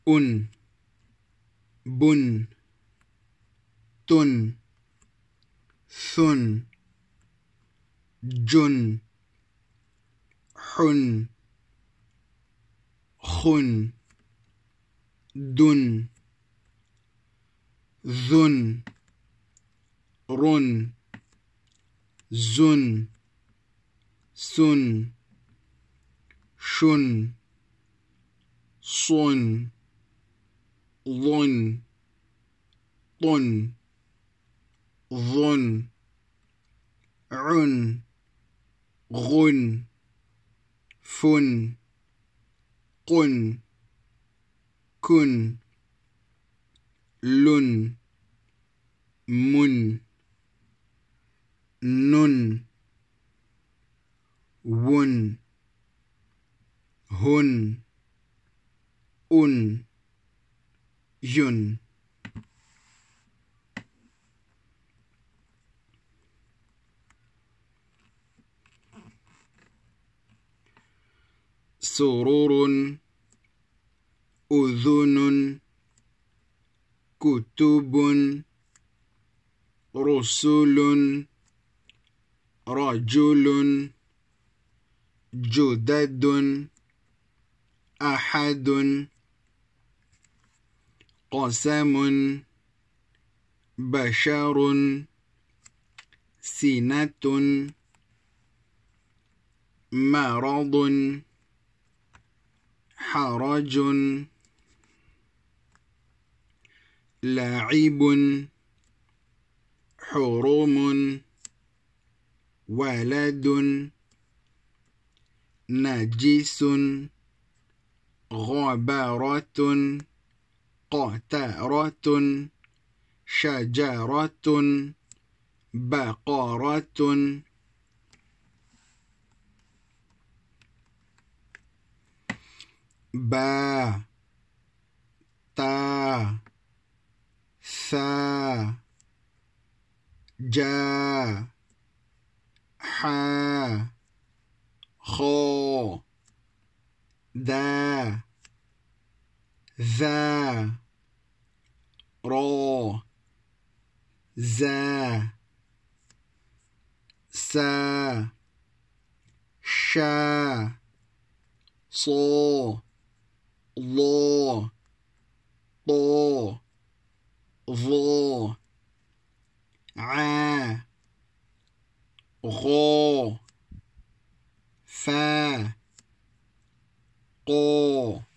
أن بن تن ثن جن حن خن دن ذن رن زن سن شن صن ظن طن ظن عن غن فن قن كن لن من نن ون هن أن ين سرور أذن كتب رسل رجل جدد أحد قسم بشر سنة مرض حرج لاعب حرم ولد نجس غبرة قترة شجرة بقرة با تا ثا جا حا خا دا ذا را زا سا شا صا ضا طا ظا عا غا فا قا